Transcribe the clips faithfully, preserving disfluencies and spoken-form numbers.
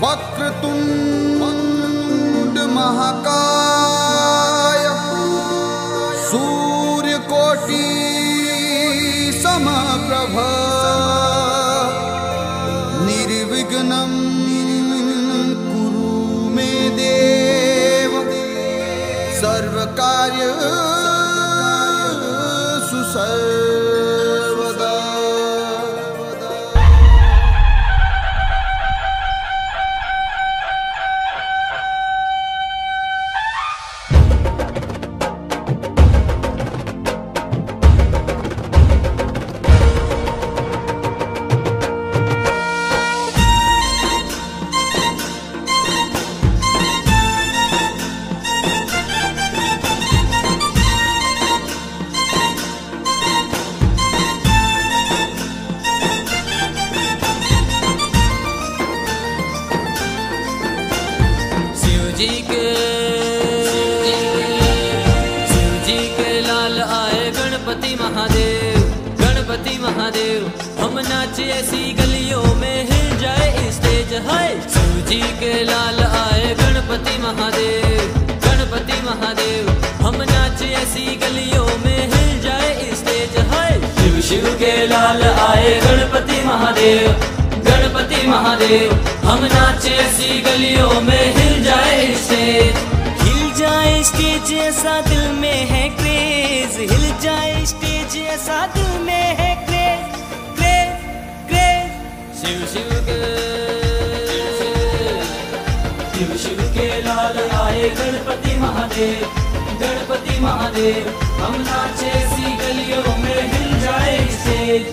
वक्रतुंड महाकाय सूर्यकोटि समप्रभ निर्विघ्नं कुरु मे देव सर्वकार्येषु सर्वदा। महादेव हम नाचे ऐसी गलियों में हिल जाए स्टेज है। शिव जी के लाल आए गणपति महादेव, गणपति महादेव हम नाचे ऐसी गलियों में हिल जाए स्टेज है। शिव शिव के लाल आए गणपति महादेव, गणपति महादेव हम नाचे ऐसी गलियों में हिल जाए स्टेज। हिल जाए स्टेज ऐसा दिल में है क्रेज, हिल जाए स्टेज ऐसा दिल में है craze, craze, craze. Shiv Shiv के शिव शिव के लाल आए गणपति महादेव, गणपति महादेव हम नाचे ऐसी गलियों में हिल जाए स्टेज।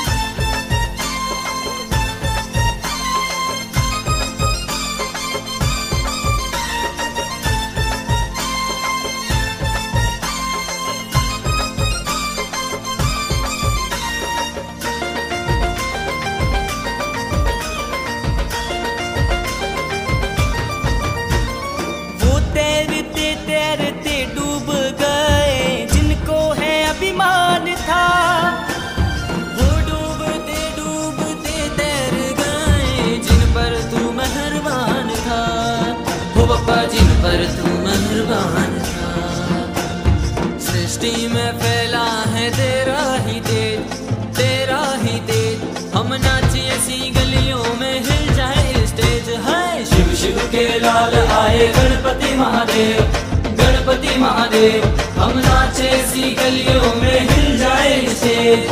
जिन पर तू मेहरबान था, सृष्टि में फैला है तेरा ही तेज, तेरा ही तेज हम नाचे ऐसी गलियों में हिल जाए स्टेज है। शिव शिव के लाल आए गणपति महादेव, गणपति महादेव हम नाचे ऐसी गलियों में हिल जाए स्टेज।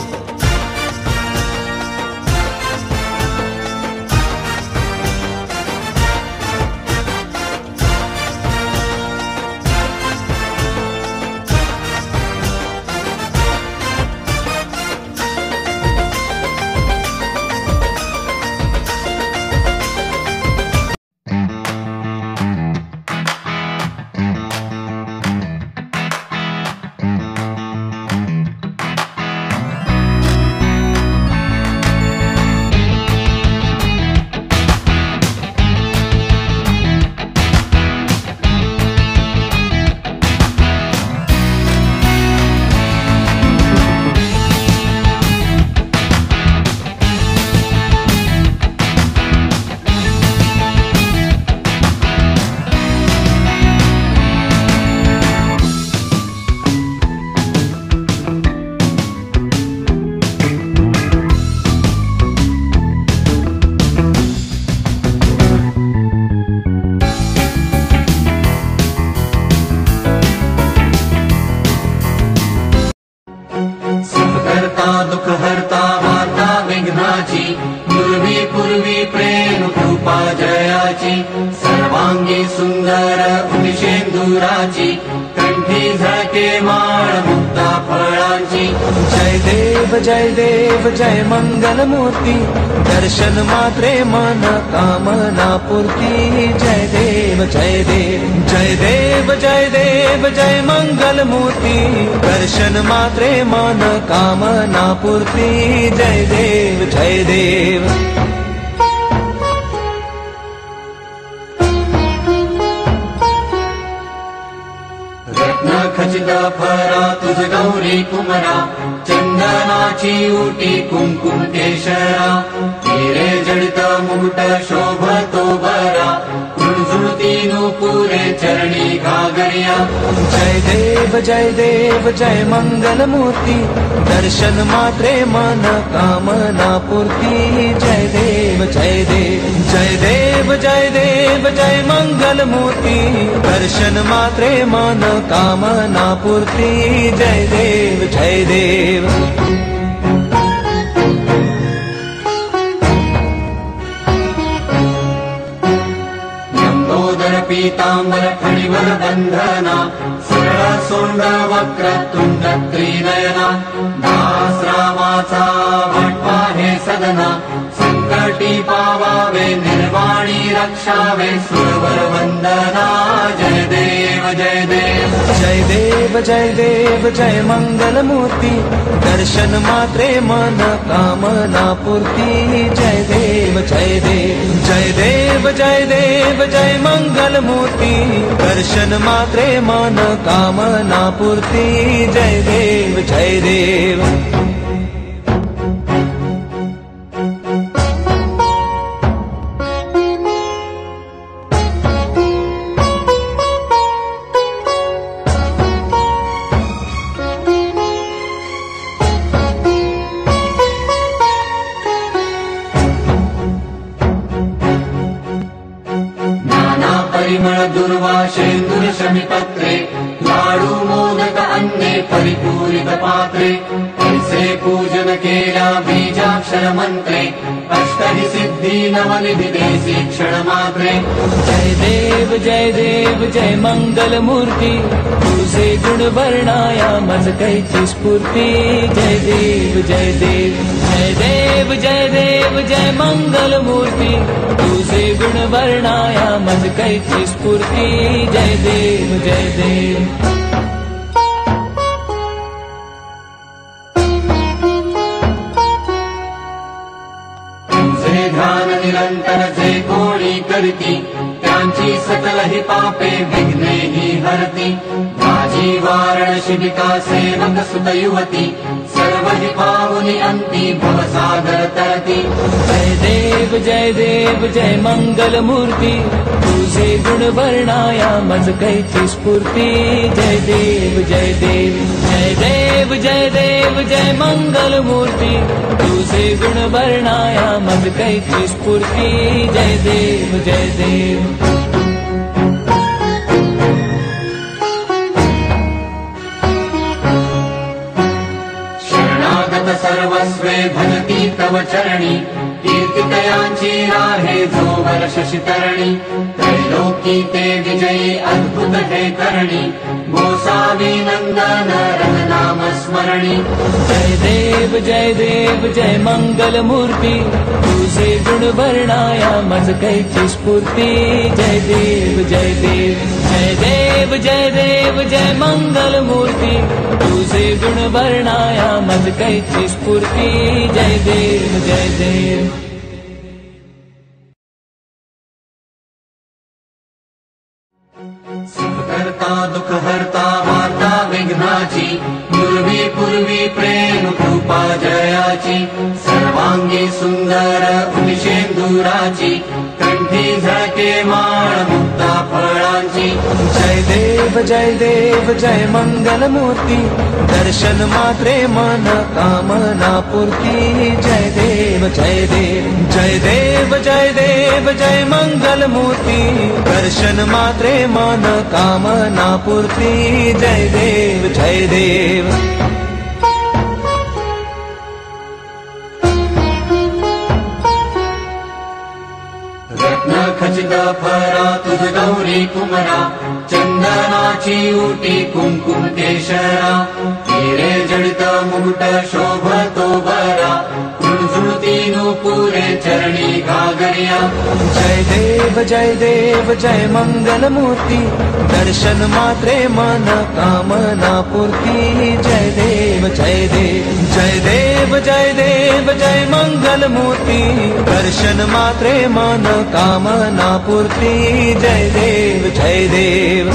दुख हरता वार्ता विघ्नाची, पूर्वी पूर्वी प्रेम कृपा जयाची, सर्वांगी सुंदर उदिशेंदुराची, कंठी झळके माळ मुक्ता फळांची। जय देव जय देव जय मंगल मूर्ती, दर्शन मात्रे मन कामना पूर्ती। जय देव जय देव जय देव जय देव जय मंगल मूर्ती, दर्शन मात्रे मन कामना पूर्ती। जय देव जय देव रत्न खचित फरा तुझ गौरी कुमरा, चंदनाची उटी कुंकुम केशरा, हिरे जडित मुकुट शोभतो बर, जय देव जय देव जय मंगल मूर्ति दर्शन मात्रे मन कामना पूर्ति जय देव जय देव जय देव जय देव जय मंगल मूर्ति दर्शन मात्रे मन कामना पूर्ति जय देव जय देव पीतांबर फणिवर बंधना सरळ सोंड वक्र तुंड त्रिनयना दास रामाचा वाटपा हे सदना संकटी पावावे निर्वाणी रक्षावे सुरवर वंदना जय देव जय देव जय देव जय देव जय मंगल मूर्ति दर्शन मात्रे मन कामना पूर्ति जय देव जय देव जय देव जय देव जय मंगल मूर्ति दर्शन मात्रे मन कामना पूर्ति जय देव जय देव परिमळ दुर्वाशेंदुर शमिपत्रे लाडू मोदक अन्ने परिपूरित पात्रे ऐसे पूजन केल्या बीजाक्षर मंत्रे अष्टहि सिद्धी नवनिधि देसी क्षण मात्रे जय देव जय देव जय मंगल मूर्ति तुझे गुण वर्णाया मज कैची स्फूर्ति जय देव जय देव जय देव जय देव जय मंगल मूर्ति तुझे गुण वर्णाया मज कैची स्फूर्ति जय देव जय देव ध्यान निरंतर जे कोणी करती त्यांची सकल ही पापे विघ्ने ही हरती माझी वारण शिबिका सेवक सुत युवती सर्व ही पावनी अंती भवसागर तरती जय देव जय देव जय मंगल मूर्ति तुझे गुण वर्णाया मज कैची स्फूर्ति जय देव जय देव जय देव जय देव जय मंगल मूर्ति तुझे गुण वर्णाया मज कैची स्फूर्ति जय देव जय देव सर्वस्वे भजती तव चरणी कीर्तितयांची राहे जो वर्ष शितरणी त्रैलोकी ते विजयी अद्भुत हे करणी गोसावी नंदन रघुनाम स्मरणी जय देव जय देव जय मंगल मूर्ति तुझे गुण वर्णाया मज कैची स्फूर्ति जय देव जय देव जय देव जय देव जय मंगल मूर्ति तुझे गुण वर्णाया मज कैची स्फूर्ति जय देव जय देव सुख करता दुख हरता वार्ता विघ्नाची पूर्वी पूर्वी प्रेम कृपा जयाची सर्वांगी सुंदर उदिशेंदुराची कंठी झळके माळ मुक्ता फळांची जय देव जय देव जय मंगल मूर्ति दर्शन मात्रे मन कामना पूर्ति जय देव जय देव जय देव जय देव जय मंगल मूर्ति दर्शन मात्रे मन कामना पूर्ति जय देव जय देव रत्न खचित फरा तुझ गौरी कुमरा चंदनाची उटी कुंकुम केशरा हिरे जडित मुकुट शोभतो बरा झुळझुळती नूपुरे चरणी घागरिया जय देव जय देव जय मंगल मूर्ति दर्शन मात्रे मन कामना पूर्ति जय देव जय देव जय देव जय देव जय मंगल मूर्ति दर्शन मात्रे मन कामना पूर्ति जय देव जय देव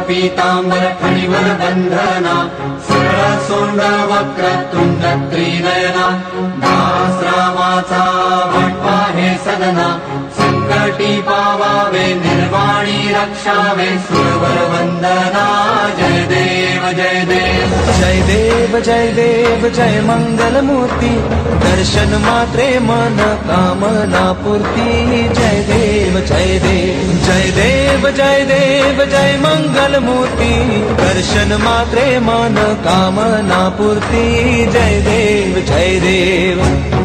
पीताम्बर फणिवर बंधना सरळ सोंड वक्र तुंड त्रिनयना दास रामाचा भटपा हे सदना संकटी पावावे निर्वाणी रक्षावे सुरवर वंदना जय देव जय देव जय देव जय देव जय मंगल मूर्ति दर्शन मात्रे मन कामना पूर्ति जय देव जय देव जय देव जय देव जय मंगल मूर्ति दर्शन मात्रे मन कामना पूर्ति जय देव जय देव।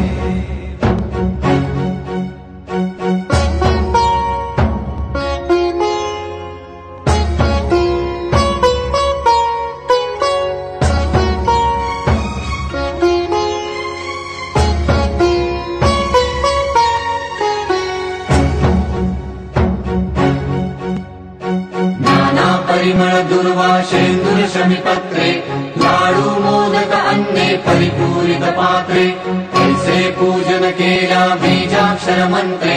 परिमळ दुर्वाशेन्दुर शमिपत्रे लाडू मोदक अन्ने परिपूरित पात्रे ऐसे पूजन केल्या बीजाक्षर मंत्रे।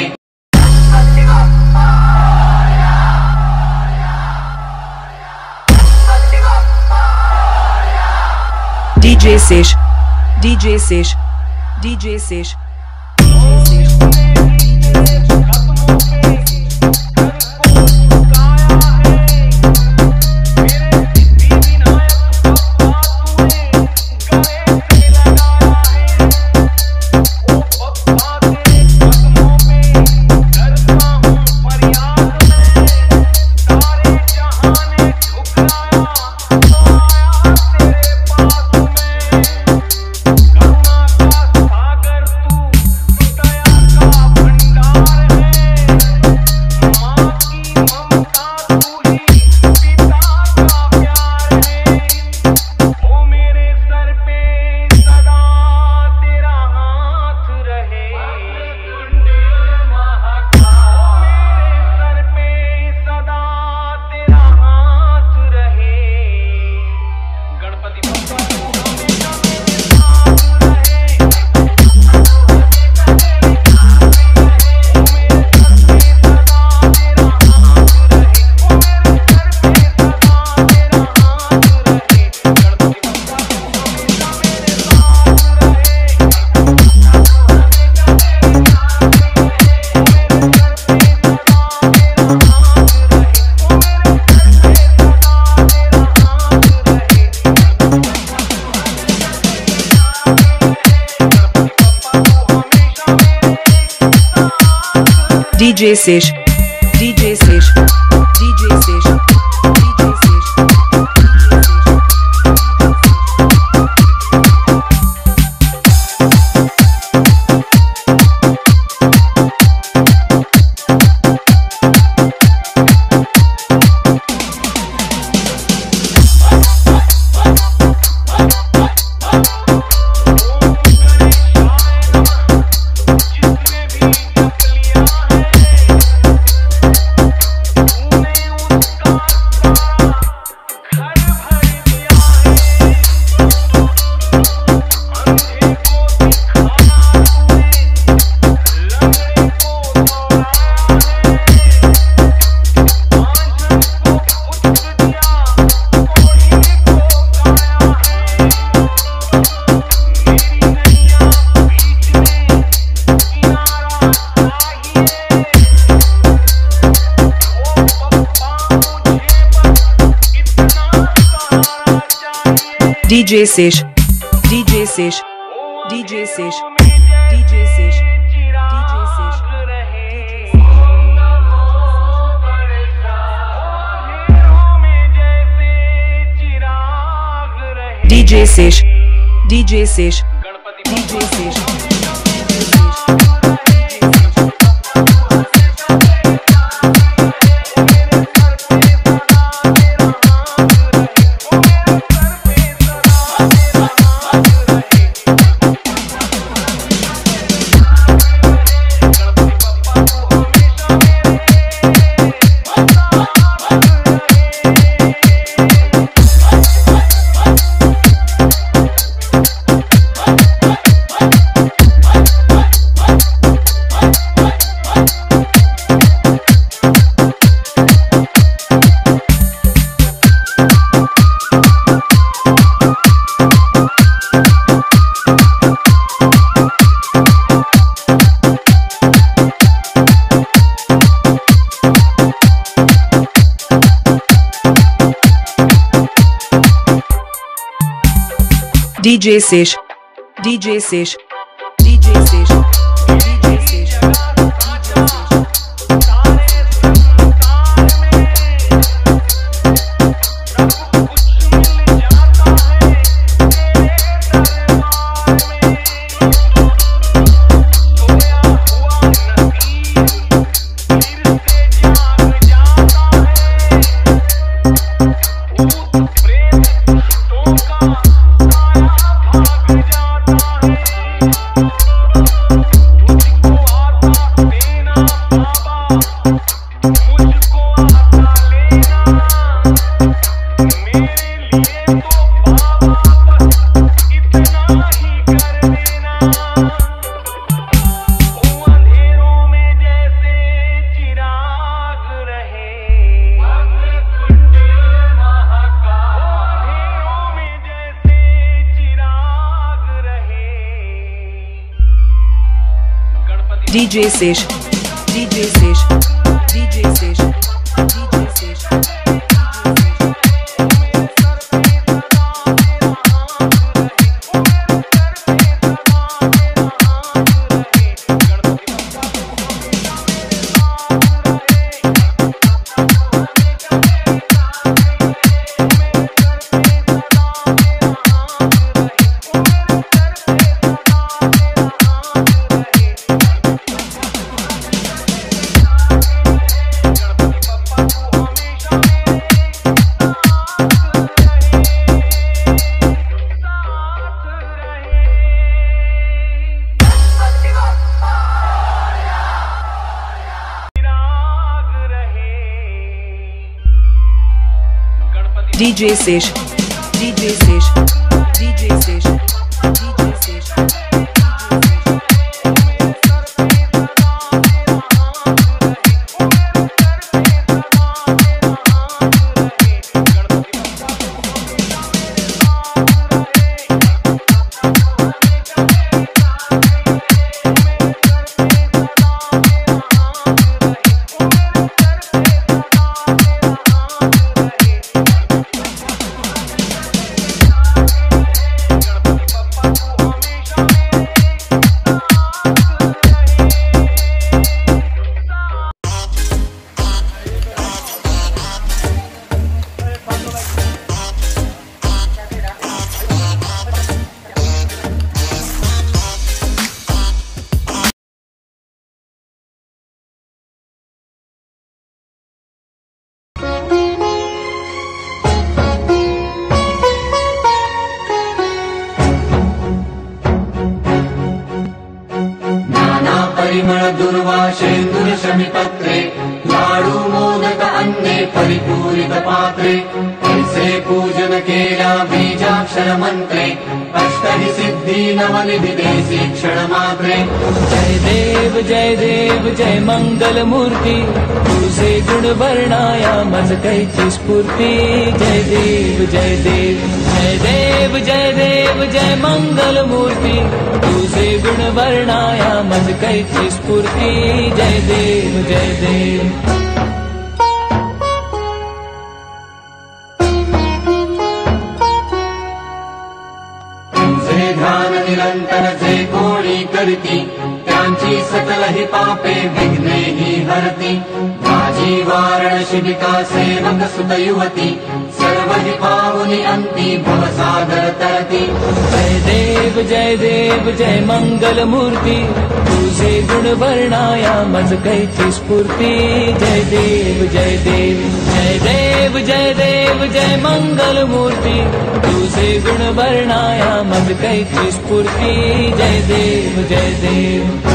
DJ Sesh DJ Sesh DJ Sesh DJ Sesh DJ Sesh DJ Sesh DJ Sesh DJ Sesh DJ Sesh DJ Sesh DJ Sesh DJ Sesh DJ Sesh DJ Sesh D J Sesh, D J Sesh, D J Sesh, D J Sesh. D J Sesh, D J Sesh, D J Sesh, D J Sesh. D J Sesh, D J Sesh, D J Sesh, D J Sesh. दुर्वाशेन्दुरशमिपत्रे लाडू मोदक अन्ने परिपूरित पात्रे ऐसे पूजन केला बीजाक्षर मंत्रे अष्टहि सिद्धि नवनिधि देसी क्षण मात्रे। जय देव जय देव जय मंगल मूर्ति तुझे गुण वर्णाया मज कैची स्फूर्ति। जय देव जय देव जय देव जय देव जय मंगल मूर्ति तुझे गुण वर्णाया मज कैची स्फूर्ति। जय देव जय देव ध्यान निरंतर जे कोणी करती त्यांची सकल ही पापे विघ्ने ही हरती। माझी वारणशिबिका सेवक सुत युवती सर्व ही पावनी अंती भवसागर तरती। जय देव जय देव जय मंगल मूर्ति तुझे गुण वर्णाया मज कैची स्फूर्ति। जय देव जय देव जय देव जय देव जय मंगल मूर्ति तुझे गुण वर्णाया मज कैची स्फूर्ति। जय देव जय देव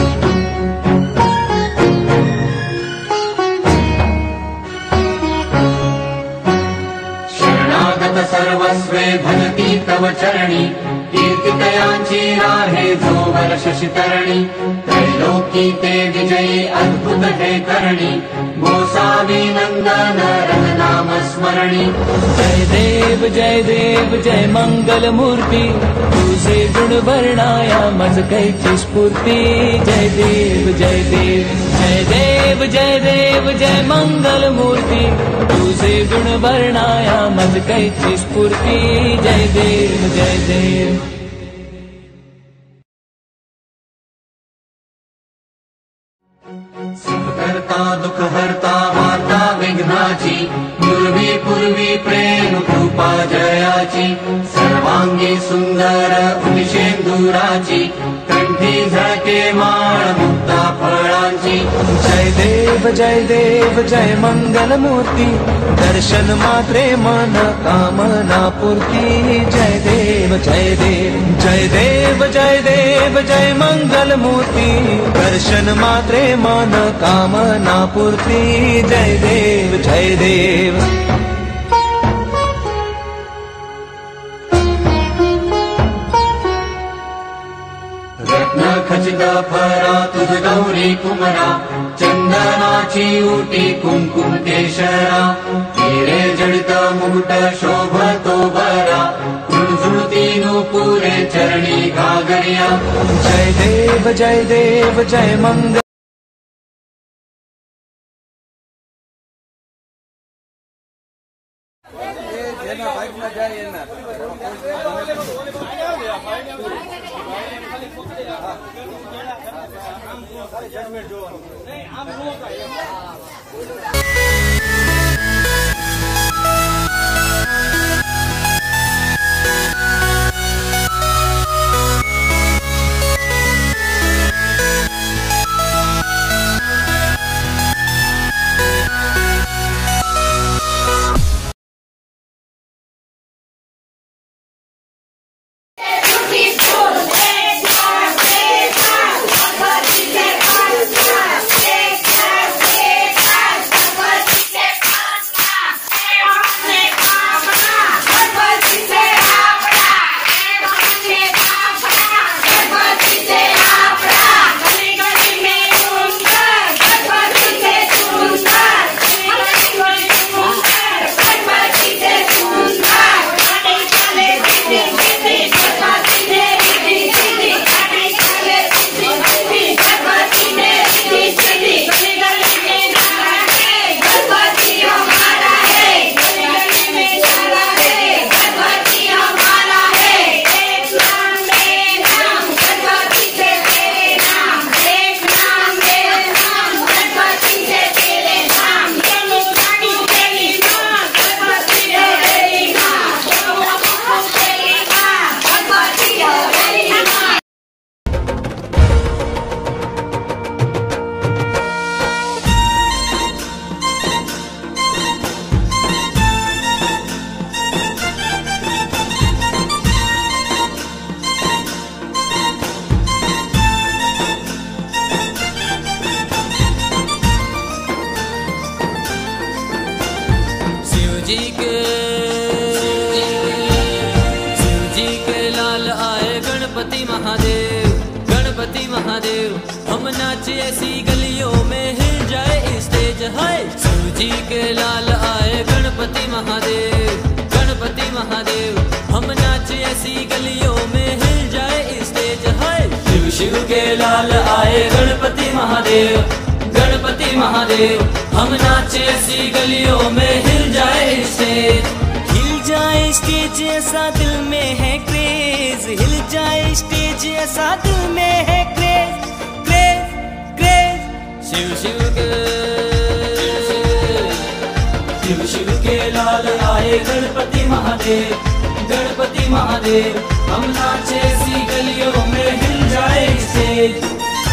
सर्वस्वे भजती तव चरणी कीर्तितयांची राहे जो वर्ष शितरणी। त्रैलोकी ते विजयी अद्भुत हे करणी गोसावी नंदन रघ नाम स्मरणी। जय देव जय देव जय मंगल मूर्ति तुझे गुण वर्णाया मज कैची स्फूर्ति। जय देव जय देव जय देव जय देव जय मंगल मूर्ति तुझे गुण वर्णाया मज कैची स्फूर्ति। जय देव जय देव कृपा जयाची सर्वांगी सुंदर उदिशेंदुराची कंठी झळके माळ मुक्ता फळांची जय देव जय देव जय मंगल मूर्ती दर्शन मात्रे मन कामना पूर्ती जय देव जय देव जय देव जय देव जय मंगल मूर्ती दर्शन मात्रे मन कामना पूर्ती जय देव जय देव रत्न खचित फरा तुझ गौरी कुमरा चंदनाची उटी कुंकुम केशरा हिरे जडित मुकुट शोभतो बरा झुळझुळती नूपुरे चरणी घागरिया जय देव जय देव जय मंगल हम नाचे ऐसी गलियों में हिल जाए स्टेज है। सूजी के लाल आए गणपति महादेव, गणपति महादेव। हम नाचे ऐसी गलियों में हिल जाए स्टेज है। शिव शिव के लाल आए गणपति महादेव, गणपति महादेव। हम नाचे ऐसी गलियों में हिल जाए स्टेज, हिल जाए स्टेज ऐसा दिल में है क्रेज, हिल जाए स्टेज ऐसा दिल में है craze, craze craze. Shiv Shiv के शिव शिव के लाल आए गणपति महादेव, गणपति महादेव। हम नाचे सी गलियों में हिल जाए स्टेज।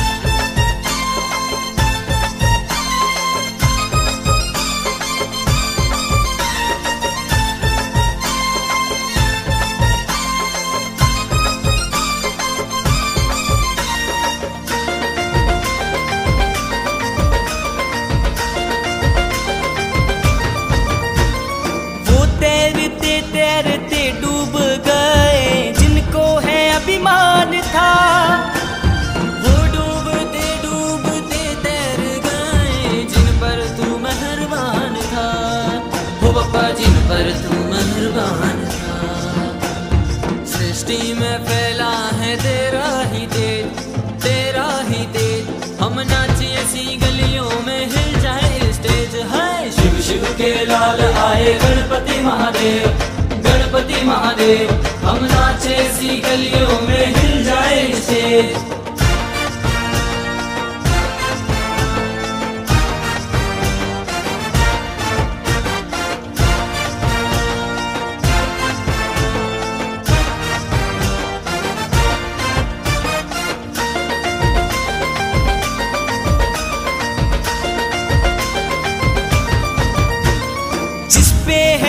तैरते डूब गए जिनको है अभिमान था, वो डूबते डूबते तैर गए जिन पर तू मेहरबान था, हो बाबा जिन पर तू मेहरबान था। सृष्टि में फैला है तेरा ही तेज, तेरा ही तेज। हम नाचे ऐसी गलियों में हिल जाए स्टेज है। शिव शिव के लाल आए गणपति महादेव, गणपति महादेव। हम नाचे सी गलियों में हिल जाए स्टेज।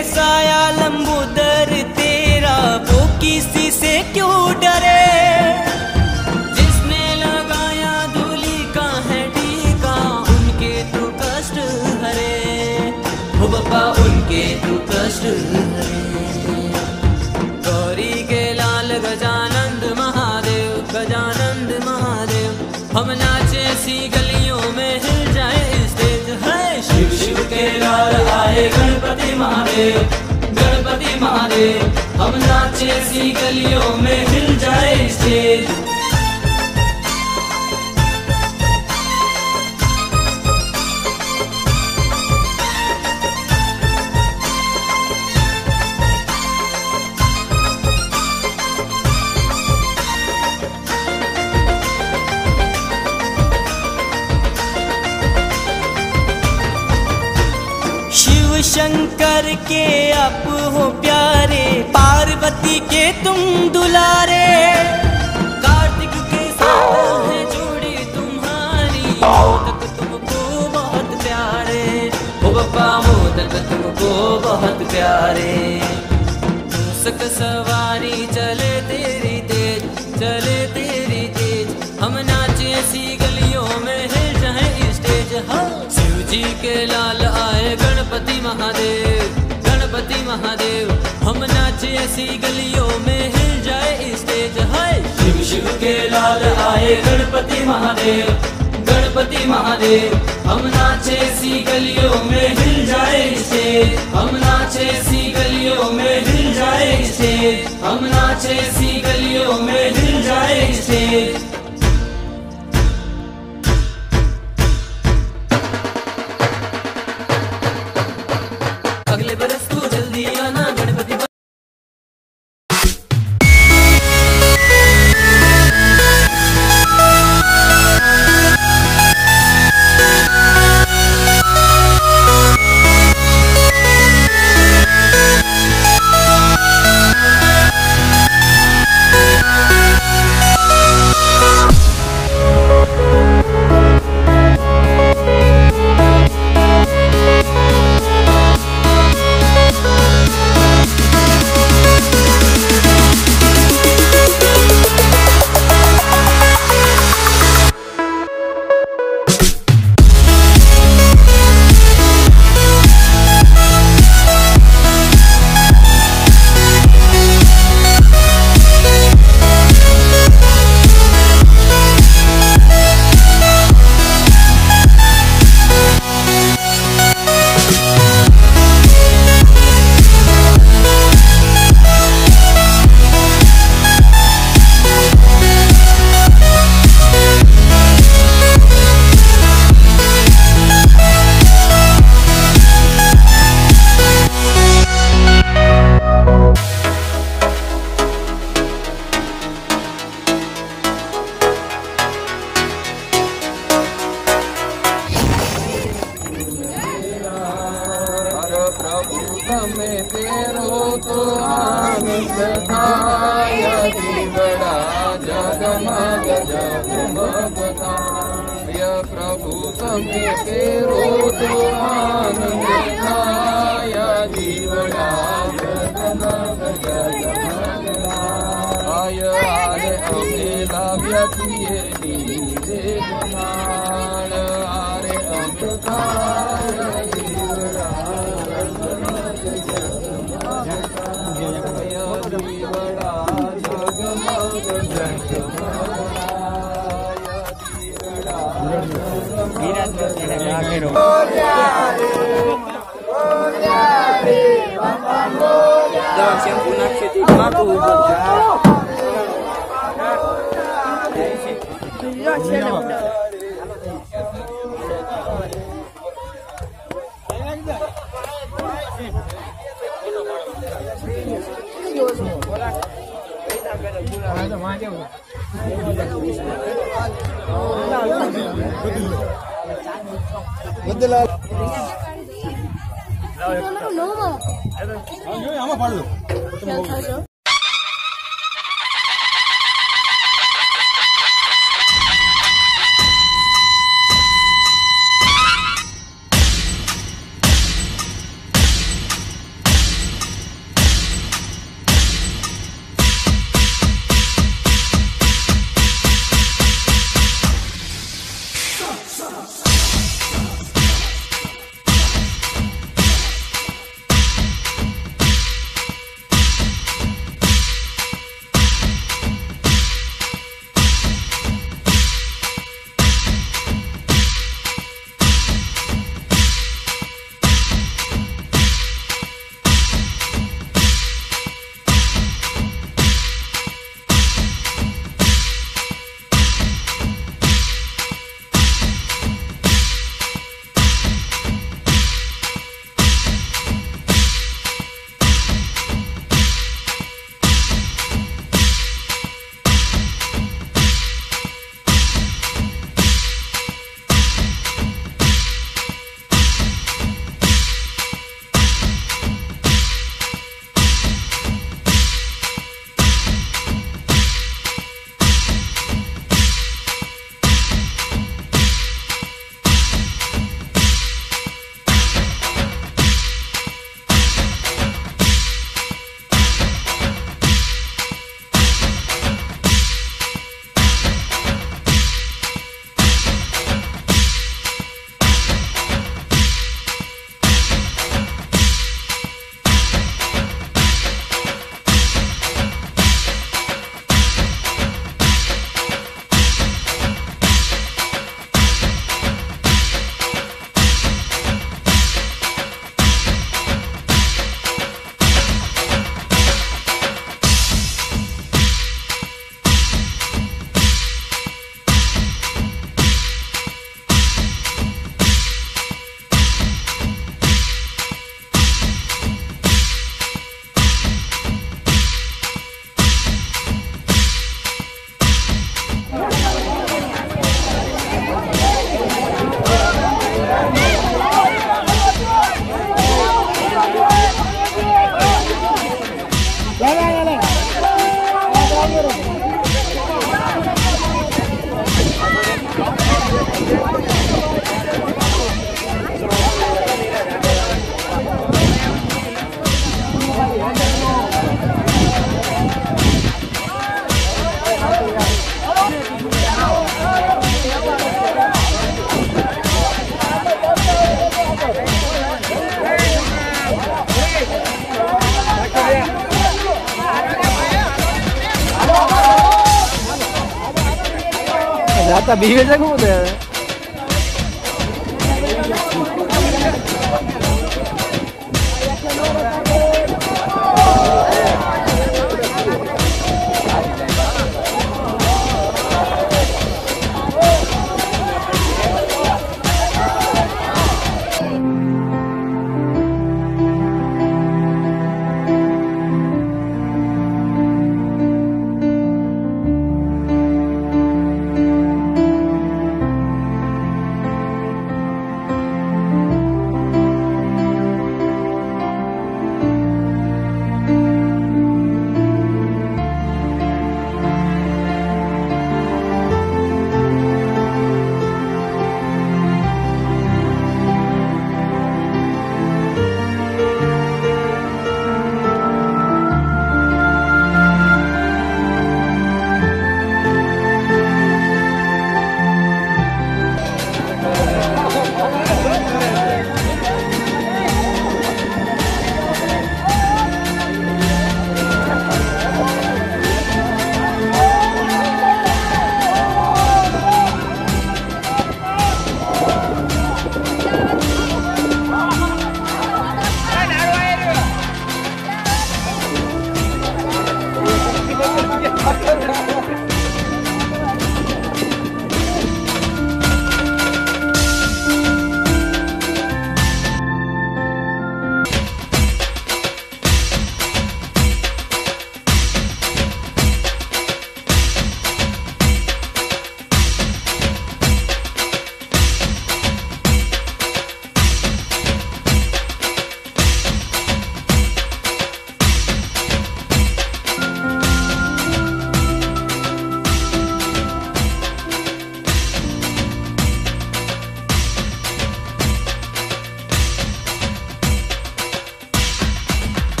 साया लंबोदर तेरा, वो किसी से क्यों डरे। जिसने लगाया धूली का है टीका, उनके तू कष्ट हरे। हो बाबा उनके तू कष्ट हरे। गौरी के लाल गजानंद महादेव, गजानंद महादेव। हम नाचे सी गलियों में हिल जाए स्टेज है। शिव शिव के लाल आए गणपति महादेव, गणपति महादेव। हम नाचे सी गलियों में हिल जाए स्टेज। शंकर के आप हो प्यारे, पार्वती के तुम दुलारे। कार्तिक के साथ है जोड़ी तुम्हारी, मोदक तुमको बहुत प्यारे। ओ बाबा मोदक तुमको बहुत प्यारे। मूसक सवारी चले तेरी तेज, चले तेरी तेज। हम नाचे सी गलियों में हिल जाए स्टेज। हाँ शिव जी के लाल आए गणपति महादेव, गणपति महादेव। हम नाचे ऐसी गलियों में हिल जाए स्टेज है। शिव शिव के लाल आए गणपति महादेव, गणपति महादेव। हम नाचे ऐसी गलियों में हिल जाए स्टेज। हम नाचे ऐसी गलियों में हिल जाए स्टेज। हम नाचे ऐसी गलियों में हिल जाए स्टेज। अगले बरस तू जल्दी आना गणपति। आता बीवे जगह